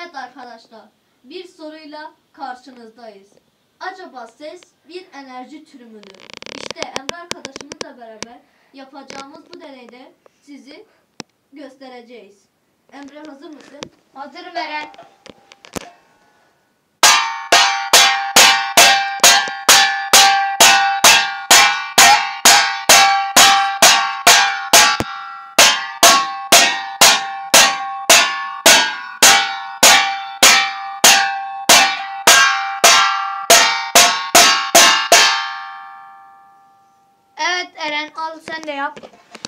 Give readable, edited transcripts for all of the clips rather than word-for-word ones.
Evet arkadaşlar, bir soruyla karşınızdayız. Acaba ses bir enerji türü müdür? İşte Emre arkadaşımızla beraber yapacağımız bu deneyde sizi göstereceğiz. Emre hazır mısın? Hazırım Eren. Evet Eren, al sen de yap.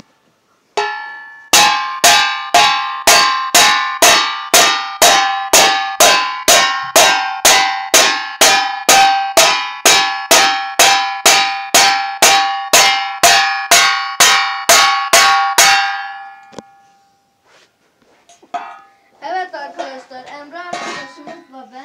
Evet arkadaşlar, Emre arkadaşımızla ben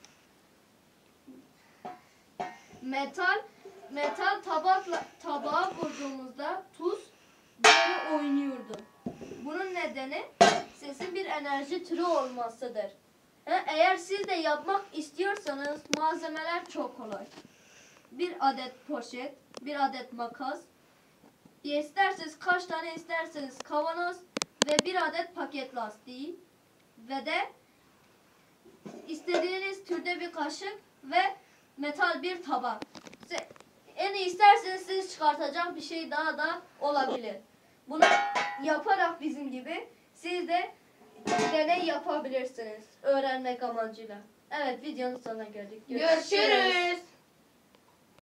metal tabağa vurduğumuzda tuz böyle oynuyordu. Bunun nedeni sesin bir enerji türü olmasıdır. Eğer siz de yapmak istiyorsanız malzemeler çok kolay. Bir adet poşet, bir adet makas, isterseniz kaç tane isterseniz kavanoz ve bir adet paket lastiği ve de istediğiniz türde bir kaşık ve metal bir tabak. En iyi isterseniz siz çıkartacak bir şey daha da olabilir. Bunu yaparak bizim gibi siz de deney yapabilirsiniz öğrenmek amacıyla. Evet, videonun sonuna geldik. Görüşürüz.